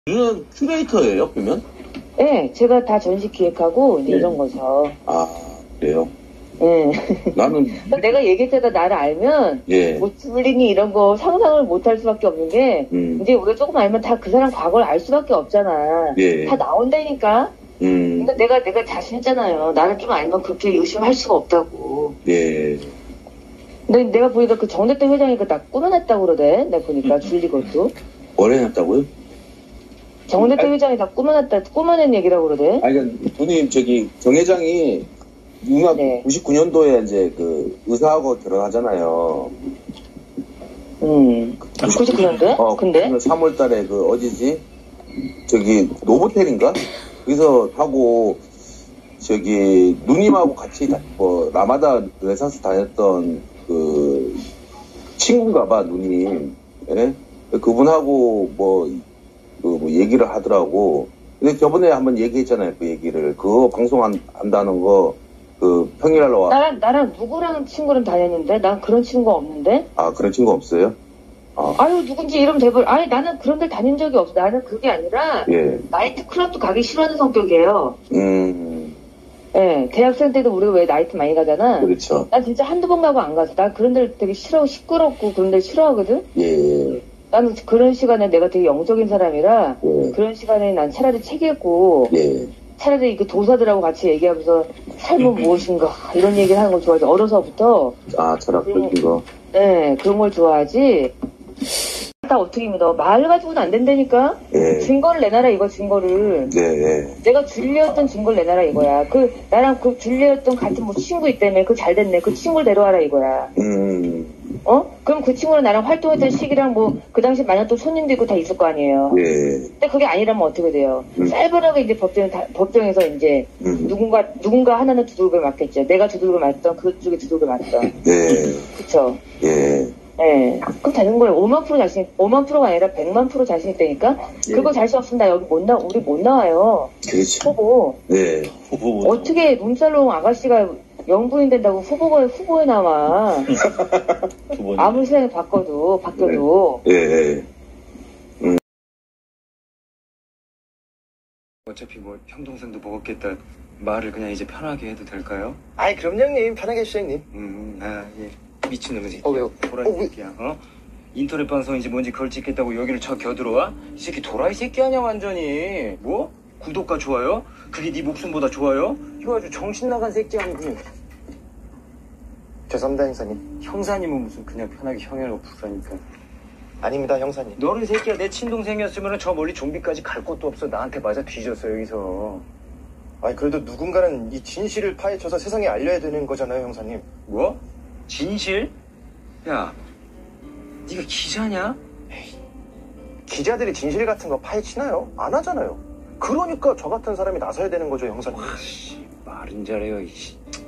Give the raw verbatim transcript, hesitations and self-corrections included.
누나 큐레이터예요, 그러면? 네, 제가 다 전시 기획하고 이제 네. 이런 거죠. 아, 그래요? 예. 나는 내가 얘기했다가 나를 알면 예. 모츠블링이 이런 거 상상을 못 할 수밖에 없는 게 음. 이제 우리가 조금 알면 다 그 사람 과거를 알 수밖에 없잖아. 예. 다 나온다니까. 음. 근데 내가 내가 자신했잖아요. 나를 좀 알면 그렇게 의심할 수가 없다고. 예. 근데 내가 보니까 그 정대태 회장이 그 나 꾸며냈다고 그러대. 내가 보니까 줄리 것도. 뭘 해놨다고요? 정대태 회장이 다 꾸며냈다, 꾸며낸 얘기라고 그러대. 아니, 그러니까 누님, 저기, 정 회장이 누나 네. 구십구 년도에 이제 그 의사하고 들어가잖아요. 음. 구십구 년도에? 어, 근데? 삼월 달에 그 어디지? 저기, 노보텔인가? 거기서 하고, 저기, 누님하고 같이 다, 뭐, 라마다 레사스 다녔던 그, 친구인가 봐, 누님. 예? 그분하고 뭐, 그, 뭐, 얘기를 하더라고. 근데 저번에 한번 얘기했잖아요, 그 얘기를. 그거 방송 한, 한다는 거, 그, 평일날 와. 나랑, 나랑 누구랑 친구랑 다녔는데? 난 그런 친구가 없는데? 아, 그런 친구 없어요? 아, 아유, 누군지 이름 대볼, 아니, 나는 그런 데 다닌 적이 없어. 나는 그게 아니라, 예. 나이트 클럽도 가기 싫어하는 성격이에요. 음, 예, 대학생 때도 우리가 왜 나이트 많이 가잖아. 그렇죠. 난 진짜 한두 번 가고 안 가서. 난 그런 데를 되게 싫어하고 시끄럽고 그런 데 싫어하거든? 예, 나는 그런 시간에 내가 되게 영적인 사람이라, 예, 그런 시간에 난 차라리 책 읽고, 예. 차라리 그 도사들하고 같이 얘기하면서 삶은 무엇인가, 이런 얘기를 하는 걸 좋아하지. 어려서부터. 아, 철학적인 거. 네, 그런 걸 좋아하지. 다 어떻게 믿어? 말 가지고는 안 된다니까? 예, 증거를 내놔라, 이거 증거를. 예, 예. 내가 줄리였던 증거를 내놔라, 이거야. 그, 나랑 그 줄리였던 같은 뭐 친구 있다며. 그 잘 됐네. 그 친구를 데려와라, 이거야. 음, 어? 그럼 그 친구랑 나랑 활동했던 시기랑 뭐, 그 당시 만약 또 손님도 있고 다 있을 거 아니에요. 예, 근데 그게 아니라면 어떻게 돼요? 음. 쌀벌하게 이제 법정, 다, 법정에서 이제, 음, 누군가, 누군가 하나는 두들겨 맞겠죠. 내가 두들겨 맞던, 그쪽이 두들겨 맞던. 예, 그쵸? 예. 예. 그럼 되는 거예요. 오만 프로 자신, 오만 프로가 아니라 백만 프로 자신 있다니까? 예. 그거 자신 없으면 나 여기 못 나, 우리 못 나와요. 그렇죠. 후보. 예, 후보. 어떻게 룸살롱 아가씨가 영부인 된다고 후보에, 후보에 나와. 두 번. 아무리 세상에 바꿔도, 바뀌어도. 예, 예. 어차피 뭐 형 동생도 먹었겠다. 말을 그냥 이제 편하게 해도 될까요? 아이 그럼요 형님 편하게 해주세요 형님. 음, 아, 예. 미친놈의 새끼야. 어, 왜요? 도라이 어, 왜? 새끼야. 어? 인터넷 방송인지 뭔지 그걸 찍겠다고 여기를 쳐 겨들어와? 이 새끼 도라이 새끼 아니야 완전히. 뭐? 구독과 좋아요? 그게 네 목숨보다 좋아요? 이거 아주 정신 나간 새끼 아니고. 죄송합니다 형사님. 형사님은 무슨 그냥 편하게 형이라고 부르니까. 아닙니다 형사님. 너는 새끼야 내 친동생이었으면 저 멀리 좀비까지 갈 곳도 없어. 나한테 맞아 뒤졌어 여기서. 아니 그래도 누군가는 이 진실을 파헤쳐서 세상에 알려야 되는 거잖아요 형사님. 뭐? 진실? 야, 네가 기자냐? 기자들이 진실 같은 거 파헤치나요? 안 하잖아요. 그러니까 저 같은 사람이 나서야 되는 거죠 형사님. 씨, 말은 잘해요. 이씨.